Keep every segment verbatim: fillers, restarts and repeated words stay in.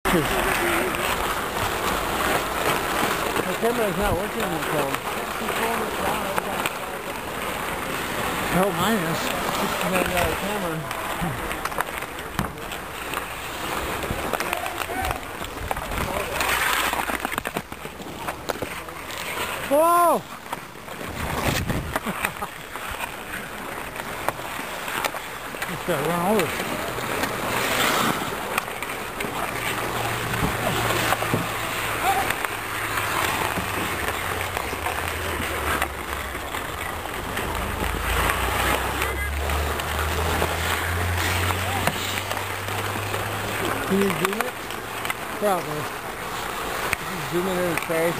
The camera is not working on the phone. I hope mine is. Just another camera. Whoa! Just gotta run over. Can you zoom it? Probably. Zoom it in his face.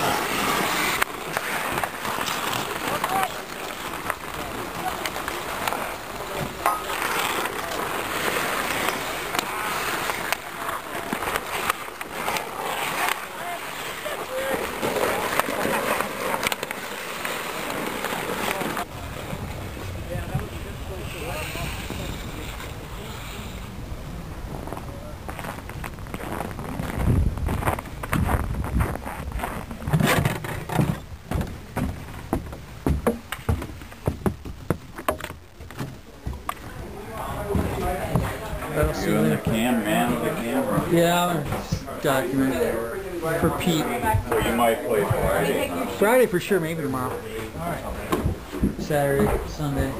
You in the cam, man, with the camera. Yeah, document for Pete. So you might play Friday. Huh? Friday for sure, maybe tomorrow. Saturday, Sunday.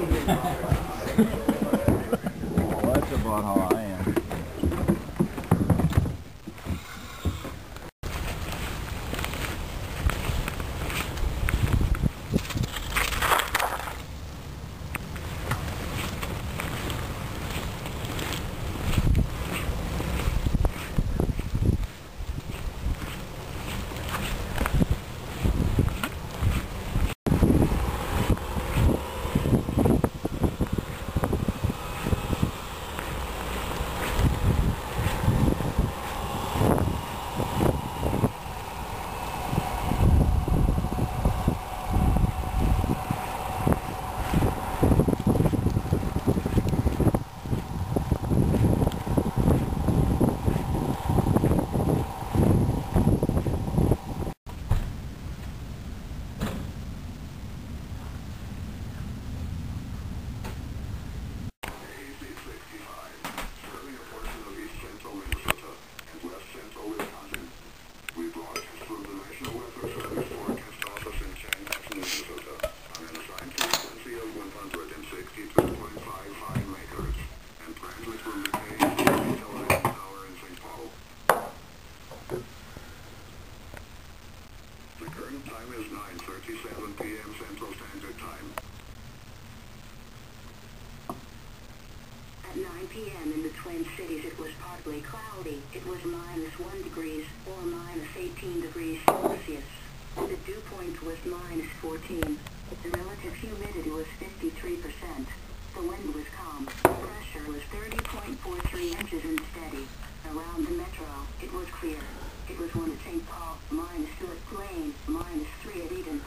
Well, that's about how I am. Time is nine thirty-seven p m Central Standard Time. At nine p m in the Twin Cities it was partly cloudy. It was minus one degrees or minus eighteen degrees Celsius. The dew point was minus fourteen. The relative humidity was fifty-three percent. The wind was calm. Pressure was thirty point four three inches and steady. Around the metro, it was clear. It was one at Saint Paul, minus two at Plain, minus three at Eden.